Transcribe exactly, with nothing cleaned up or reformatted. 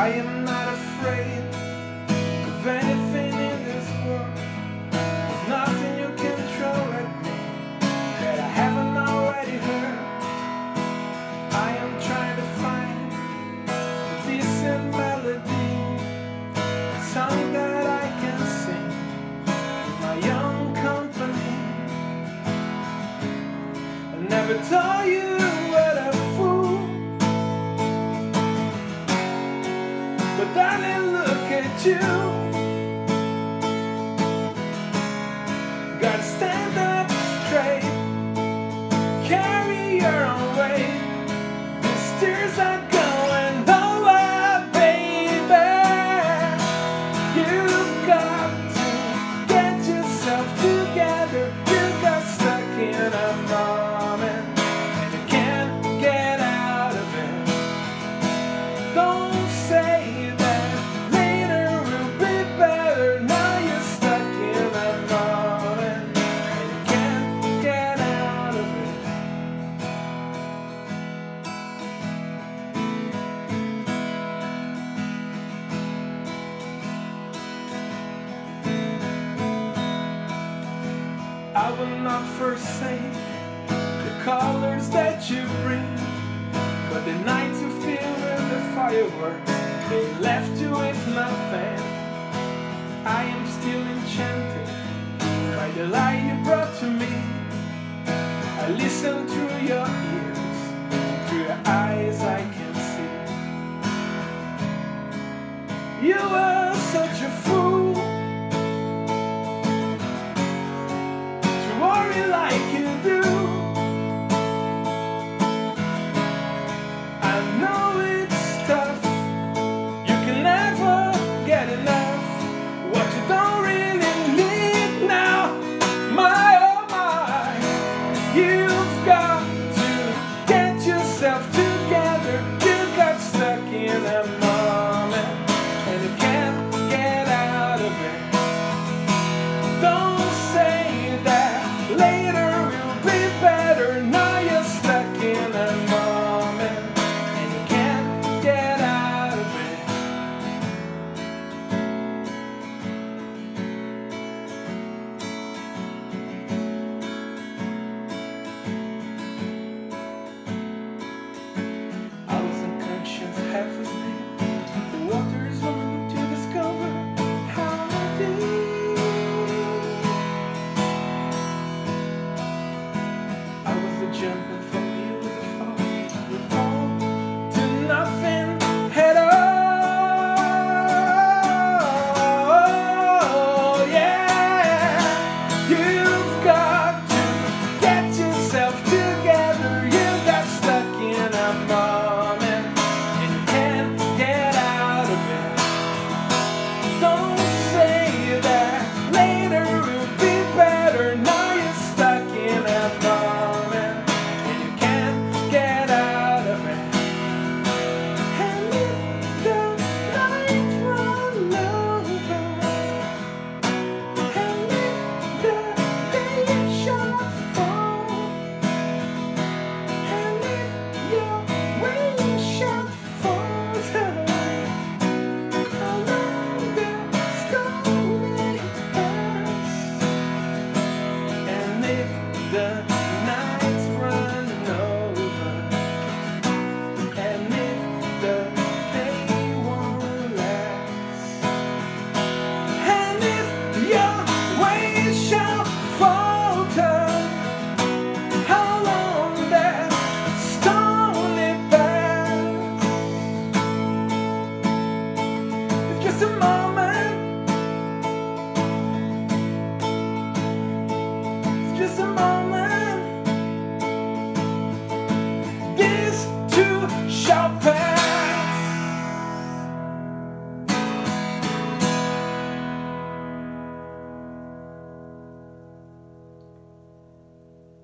I am not afraid of anything in this world. There's nothing you can throw at me that I haven't already heard. I am trying to find a decent melody, a song that I can sing in my own company. I never told you what a fool, but darling, look at you. Gotta stand up straight, carry your own weight. These tears are going nowhere, baby. You've got to get yourself together. You got stuck in a moment and you can't get out of it. Don't say that later will be better. Now you're stuck in a moment and you can't get out of it. I will not forsake the colors that you bring, but the nights you filled with the fireworks, they left you with nothing. I am still enchanted by the light you brought to me. I listen through your ears, through your eyes I can see. You were such a fool,